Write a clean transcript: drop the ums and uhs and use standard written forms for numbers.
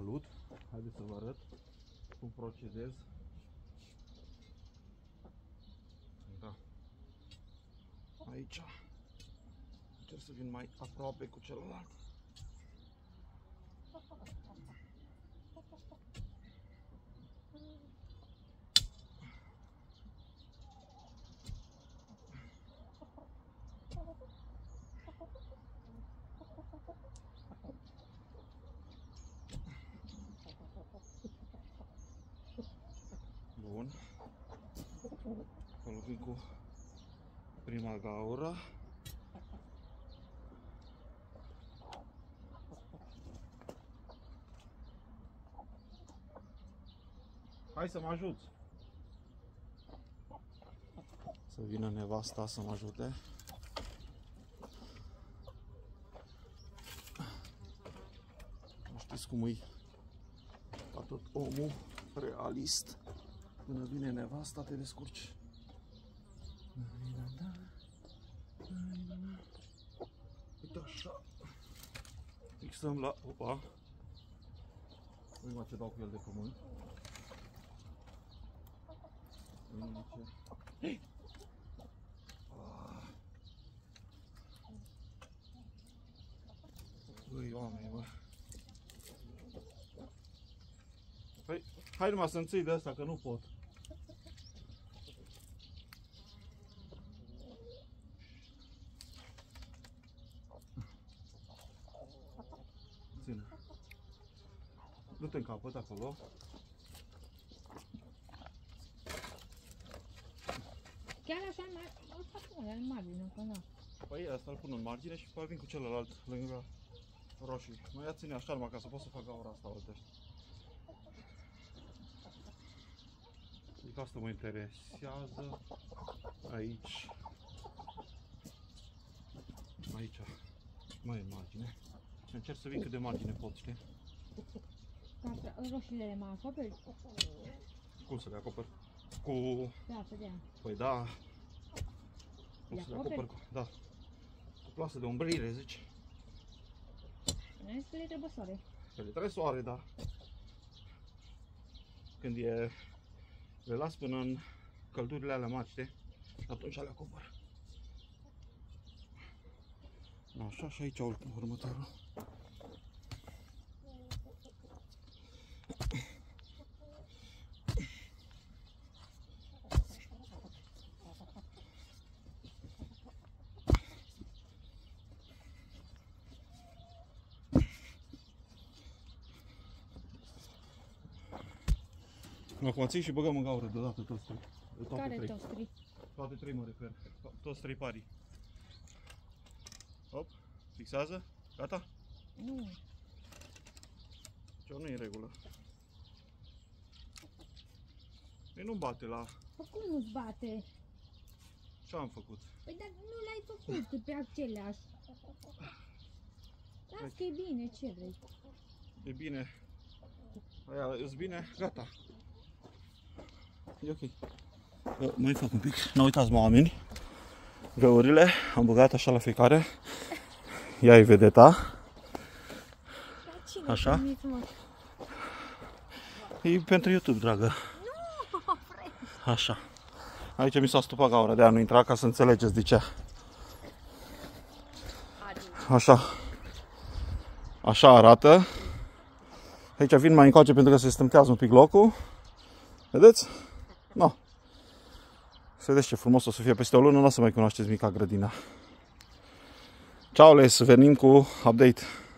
Salut! Haideți să vă arăt cum procedez. Da. Aici încerc să vin mai aproape cu celălalt. Bun. Acolo vin cu prima gaură. Hai să mă ajuți! Să vină nevasta să mă ajute. Nu știți cum e ca tot omul realist. Până vine nevasta, te descurci. Uite așa. Fixăm la... Opa! Uite ce dau cu el de pământ. Băi, oameni, bă. Păi, hai numai să-mi ții de asta, că nu pot. Ține. Du-te în capăt acolo. Chiar așa, îl fac în margine, că nu. Păi asta îl pun în margine și apoi vin cu celălalt lângă roșii. Mă ia ține așa numai ca să pot să fac gaura asta, uite. Adică asta mă interesează. Aici. Aici. Mai e margine. Și încerc să vin cât de margine pot, știi? Ca roșiile le mai acoperi? Cum să le acopăr? Cu... Da, să dea. Păi da. Cum să le acopăr? Da. Cu plasă de umbrire, zici? Nu că le trebuie soare. Că le trebuie soare, da. Când e... Le las până în căldurile alea mari, știi? Atunci le acopăr. Așa, și aici următorul. Acum ții și băgăm în gaură deodată toți trei. Care toți trei? Toate trei mă refer. Toți trei parii. Hop, fixează. Gata? Nu. Ce nu e în regulă. Păi nu bate la... Păi cum nu-ți bate? Ce am făcut? Păi dar nu l-ai făcut pe aceleași. Las că e bine, ce vrei? E bine. Aia e bine, gata. E ok. Mai fac un pic. Nu uitați, mă, oameni. Găurile am băgat așa la fiecare. Ia e vedeta. Așa. E pentru YouTube, dragă. Nu, așa. Aici mi s-a stupat gaura, de-aia nu intra, ca să înțelegeți de ce. Așa. Așa arată. Aici vin mai încoace pentru că se stâmtează un pic locul. Vedeți? No. Să vedeți ce frumos o să fie peste o lună, nu o să mai cunoașteți mica grădina. Ciao, les, venim cu update.